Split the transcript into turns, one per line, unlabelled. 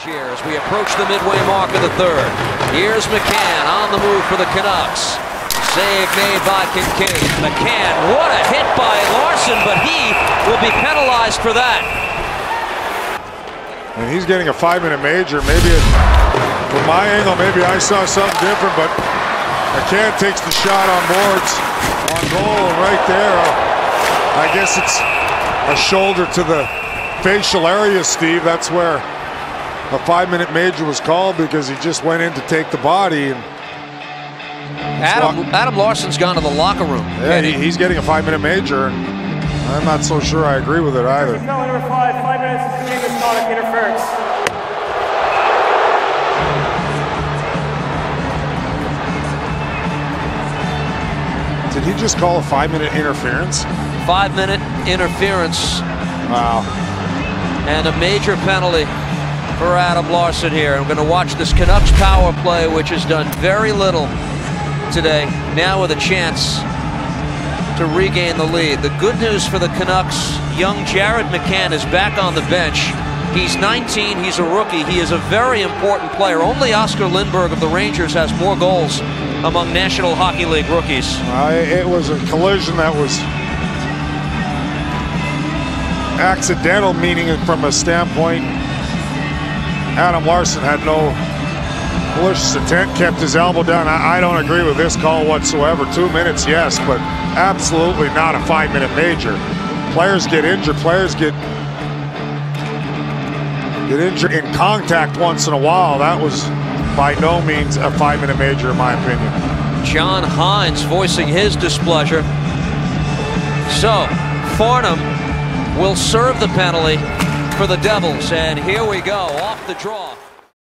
Here as we approach the midway mark of the third. Here's McCann on the move for the Canucks. Save made by Kincaid. McCann, what a hit by Larson, but he will be penalized for that.
And he's getting a 5-minute major. Maybe from my angle, maybe I saw something different, but McCann takes the shot on boards, on goal, and right there, I guess it's a shoulder to the facial area, Steve. That's where a 5-minute major was called, because he just went in to take the body. And
Adam Larson's gone to the locker room.
Yeah, he's getting a 5-minute major, and I'm not so sure I agree with it either.
Number 5 minutes is doing misconduct interference.
Did he just call a 5-minute interference?
5-minute interference.
Wow.
And a major penalty for Adam Larsson here. I'm going to watch this Canucks power play, which has done very little today, now with a chance to regain the lead. The good news for the Canucks, young Jared McCann is back on the bench. He's 19, he's a rookie, he is a very important player. Only Oscar Lindberg of the Rangers has more goals among National Hockey League rookies.
It was a collision that was accidental, meaning from a standpoint, Adam Larsson had no malicious intent, kept his elbow down. I don't agree with this call whatsoever. 2 minutes, yes, but absolutely not a 5-minute major. Players get injured. Players get injured in contact once in a while. That was by no means a 5-minute major, in my opinion.
John Hines voicing his displeasure. So, Farnham will serve the penalty for the Devils, and here we go, off the draw.